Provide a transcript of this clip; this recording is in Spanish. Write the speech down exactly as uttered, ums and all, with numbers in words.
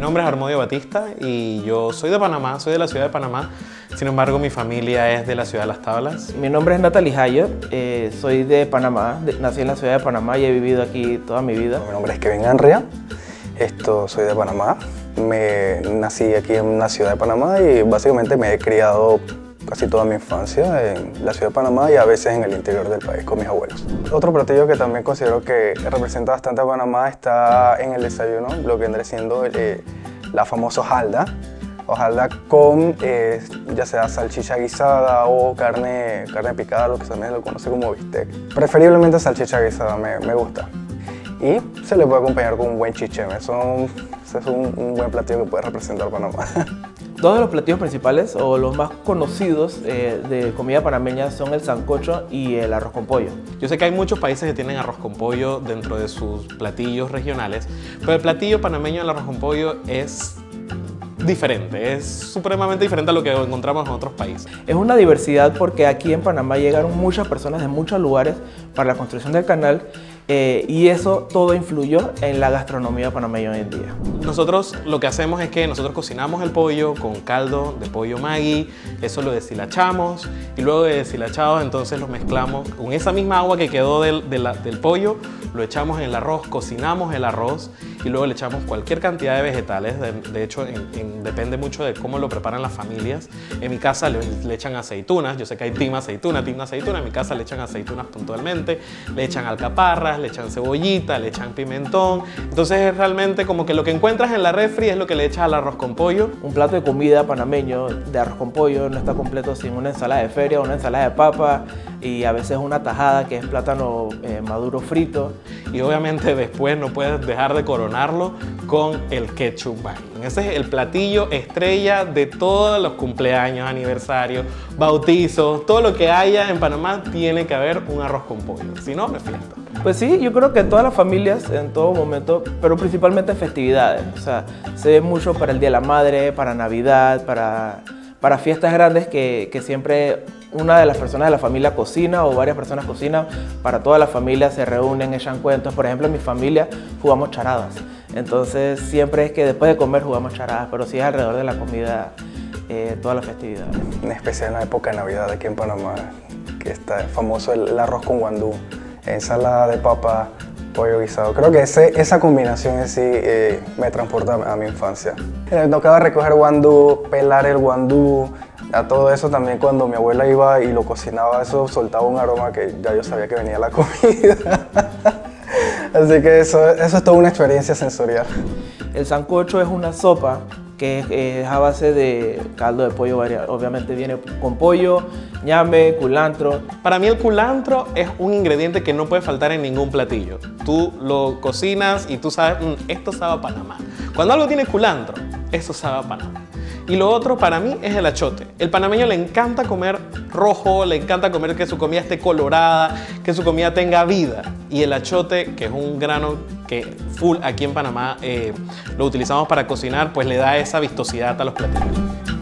nombre es Armodio Batista y yo soy de Panamá, soy de la ciudad de Panamá. Sin embargo, mi familia es de la ciudad de Las Tablas. Mi nombre es Natalie Hayer, eh, soy de Panamá, de, nací en la ciudad de Panamá y he vivido aquí toda mi vida. Mi nombre es Kevin Anria, esto, soy de Panamá. Me nací aquí en la ciudad de Panamá y básicamente me he criado casi toda mi infancia en la ciudad de Panamá y a veces en el interior del país con mis abuelos. Otro platillo que también considero que representa bastante a Panamá está en el desayuno, lo que vendría siendo eh, la famosa hojalda. Hojalda con eh, ya sea salchicha guisada o carne, carne picada, lo que también lo conoce como bistec. Preferiblemente salchicha guisada, me, me gusta. Y se le puede acompañar con un buen chicheme. Eso, eso es un, un buen platillo que puede representar Panamá. Dos de los platillos principales o los más conocidos eh, de comida panameña son el sancocho y el arroz con pollo. Yo sé que hay muchos países que tienen arroz con pollo dentro de sus platillos regionales, pero el platillo panameño del arroz con pollo es diferente, es supremamente diferente a lo que encontramos en otros países. Es una diversidad porque aquí en Panamá llegaron muchas personas de muchos lugares para la construcción del canal eh, y eso todo influyó en la gastronomía panameña hoy en día. Nosotros lo que hacemos es que nosotros cocinamos el pollo con caldo de pollo Maggi, eso lo deshilachamos y luego de deshilachados entonces lo mezclamos con esa misma agua que quedó del, de la, del pollo, lo echamos en el arroz, cocinamos el arroz y luego le echamos cualquier cantidad de vegetales, de, de hecho en, en, depende mucho de cómo lo preparan las familias. En mi casa le, le echan aceitunas, yo sé que hay team aceituna, team aceituna, en mi casa le echan aceitunas puntualmente, le echan alcaparras, le echan cebollita, le echan pimentón, entonces es realmente como que lo que encuentras en la refri es lo que le echas al arroz con pollo. Un plato de comida panameño de arroz con pollo no está completo sin una ensalada de feria, una ensalada de papa y a veces una tajada que es plátano eh, maduro frito. Y obviamente después no puedes dejar de coronarlo con el ketchup Maggi. Ese es el platillo estrella de todos los cumpleaños, aniversarios, bautizos, todo lo que haya en Panamá tiene que haber un arroz con pollo, si no, no es fiesta. Pues sí, yo creo que todas las familias en todo momento, pero principalmente en festividades, o sea, se ve mucho para el Día de la Madre, para Navidad, para, para fiestas grandes que, que siempre una de las personas de la familia cocina o varias personas cocinan, para toda la familia se reúnen, echan cuentos. Por ejemplo, en mi familia jugamos charadas, entonces siempre es que después de comer jugamos charadas, pero sí es alrededor de la comida eh, toda la festividad. En especial en la época de Navidad aquí en Panamá, que está famoso el, el arroz con guandú, ensalada de papa, pollo guisado. Creo que ese, esa combinación en sí eh, me transporta a mi infancia. Me tocaba recoger guandú, pelar el guandú, a todo eso también cuando mi abuela iba y lo cocinaba, eso soltaba un aroma que ya yo sabía que venía la comida. Así que eso, eso es toda una experiencia sensorial. El sancocho es una sopa que es a base de caldo de pollo, obviamente viene con pollo, ñame, culantro. Para mí el culantro es un ingrediente que no puede faltar en ningún platillo. Tú lo cocinas y tú sabes, mmm, esto sabe a Panamá. Cuando algo tiene culantro, eso sabe a Panamá. Y lo otro para mí es el achote. El panameño le encanta comer rojo, le encanta comer que su comida esté colorada, que su comida tenga vida. Y el achote, que es un grano que full aquí en Panamá eh, lo utilizamos para cocinar, pues le da esa vistosidad a los platillos.